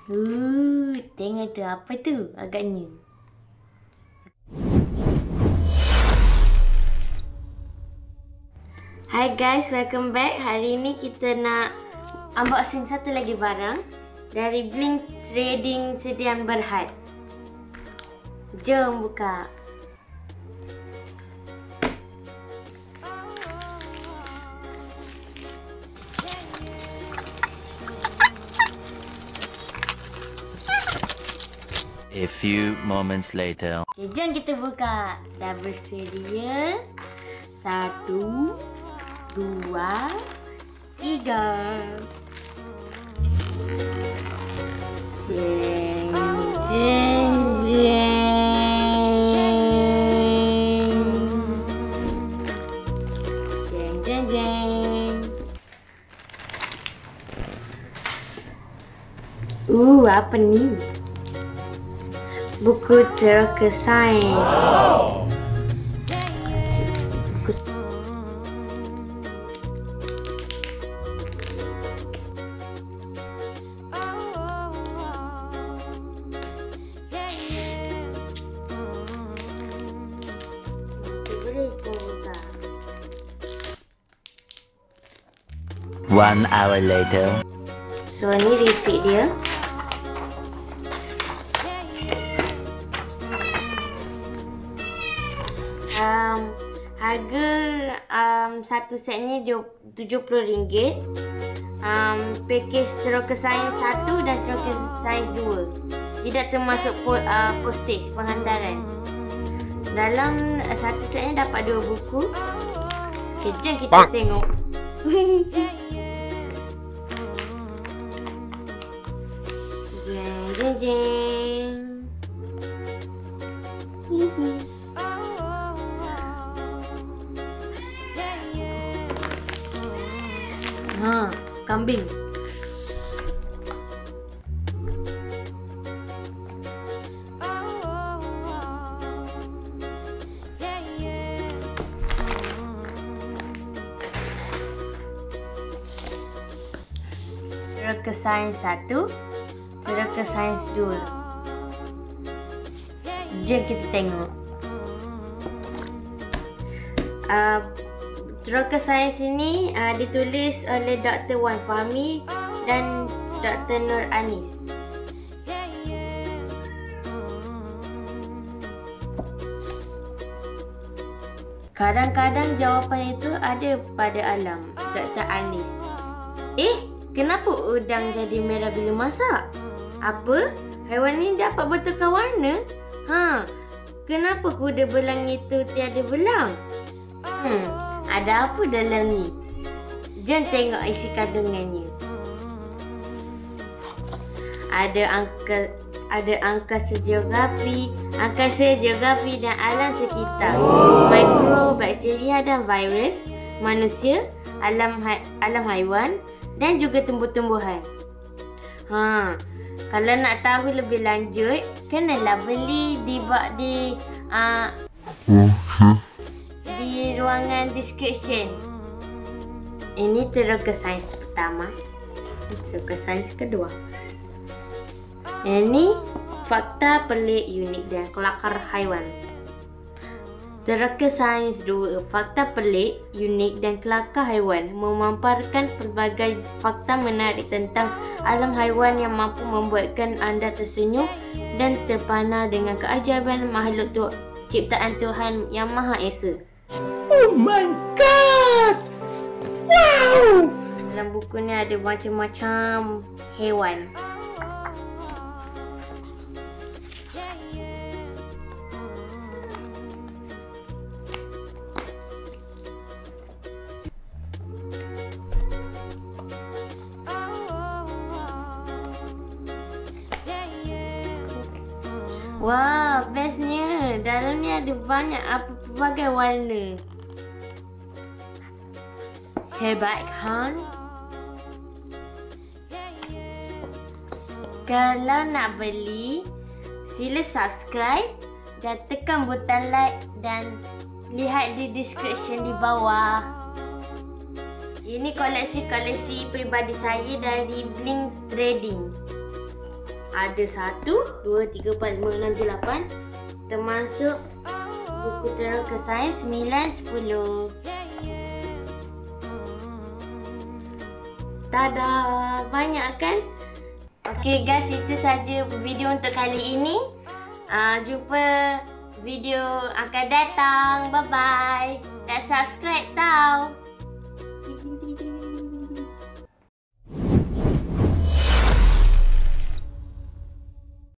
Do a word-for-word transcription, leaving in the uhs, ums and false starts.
Uh, tengok tu apa tu agaknya. Hi guys, welcome back. Hari ni kita nak unboxing satu lagi barang dari Blink Trading Sedian Berhad. Jom buka. A few moments later. Okay, jom kita buka. Dah bersedia. Satu, dua, tiga. Jeng, jeng, jeng. Jeng, jeng, jeng. Uh, apa ni? Buku Ceraka Sains. Wow. Buku One hour later. So ni receipt dia. Um, harga um, satu set ni tujuh puluh ringgit. Um, package Ceraka Sains satu dan Ceraka Sains dua. Tidak termasuk po, uh, postage penghantaran. Dalam uh, satu set ni dapat dua buku. Okay, jom kita Bang. tengok. Jeng jeng jeng. Hihi. Ha, kambing. Ceraka Sains satu, Ceraka Sains dua. Jom kita tengok. Uh, Ceraka Sains ini uh, ditulis oleh Doktor Wan Fahmi dan Doktor Nur Anis. Kadang-kadang jawapan itu ada pada alam. Doktor Anis. Eh, kenapa udang jadi merah bila masak? Apa? Haiwan ini dapat bertukar warna? Ha, kenapa kuda belang itu tiada belang? Hmm, ada apa dalam ni? Jom tengok isi kandungannya. Ada angka ada angkasa geografi, angkasa geografi dan alam sekitar. Oh. Mikrobakteria dan virus, manusia, alam ha alam haiwan dan juga tumbuh-tumbuhan. Ha, kalau nak tahu lebih lanjut, kenalah beli di di uh, di ruangan description. Ini Ceraka Sains pertama. Ceraka Sains kedua. Ini fakta pelik, unik dan kelakar haiwan. Ceraka Sains dua, fakta pelik, unik dan kelakar haiwan, memaparkan pelbagai fakta menarik tentang alam haiwan yang mampu membuatkan anda tersenyum dan terpana dengan keajaiban makhluk tu ciptaan Tuhan Yang Maha Esa. Oh my god! Wow! Dalam buku ni ada macam-macam haiwan. Wah, bestnya. Dalam ni ada banyak apa pelbagai warna. Hebat kan? Kalau nak beli, sila subscribe dan tekan butang like dan lihat di description di bawah. Ini koleksi-koleksi peribadi saya dari Blink Trading. Ada satu, dua, tiga, empat, lima, enam, tujuh, lapan. Termasuk buku terangka sains sembilan, sepuluh. Tada! Banyak kan? Okay guys, itu saja video untuk kali ini. Uh, jumpa video akan datang. Bye-bye. Dan subscribe tau.